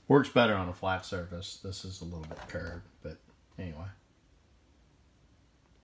Works better on a flat surface. This is a little bit curved, but